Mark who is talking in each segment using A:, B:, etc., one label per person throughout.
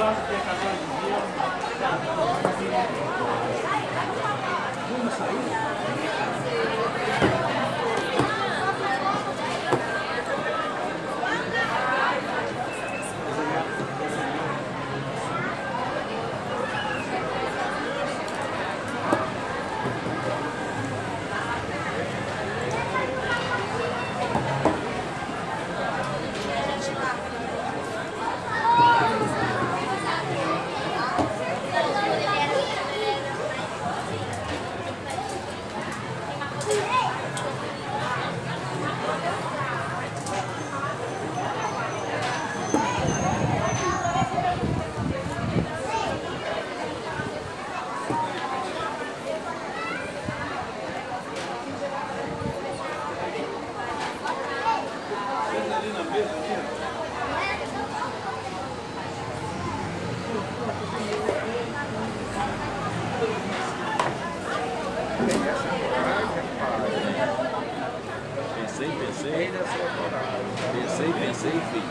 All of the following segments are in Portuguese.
A: Pensei e fiz.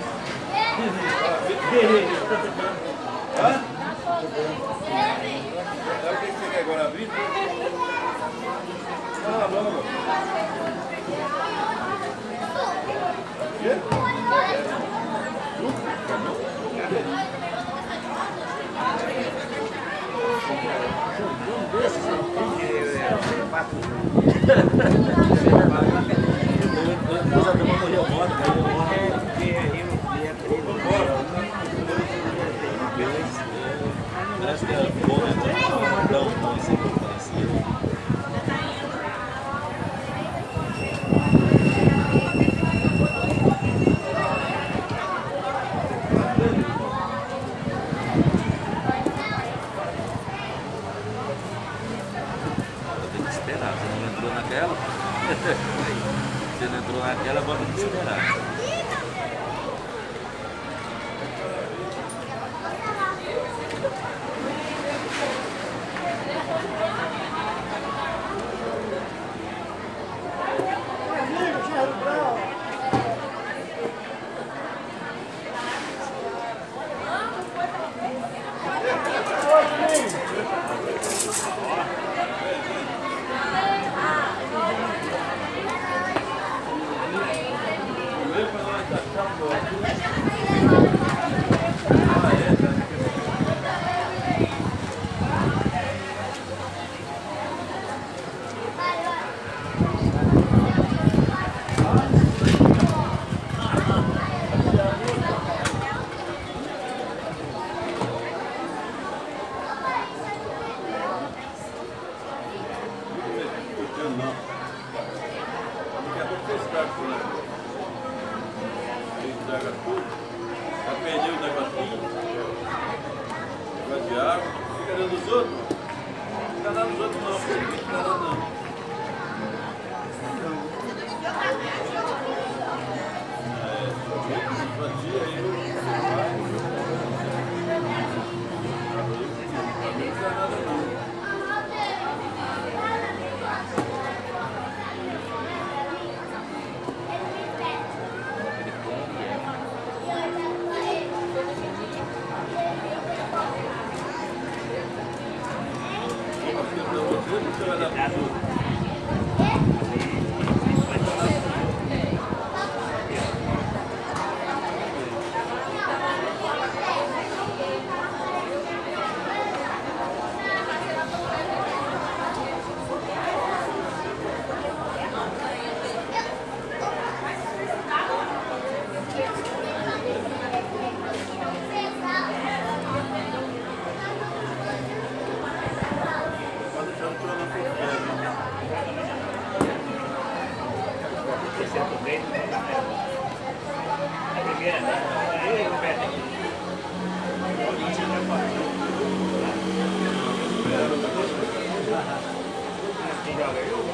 B: Hã? Sabe o que você quer agora? Abrir? Ah, vamos.
A: Parece que é bom, né? Não, não, isso aqui parecia. Tem que esperar, você não entrou naquela? Você não entrou naquela, bota que esperar.
B: Já perdeu o negocinho, negócio de água, fica dando dos outros, não fica dando dos outros não, porque não fica dando não.
C: Joga aí.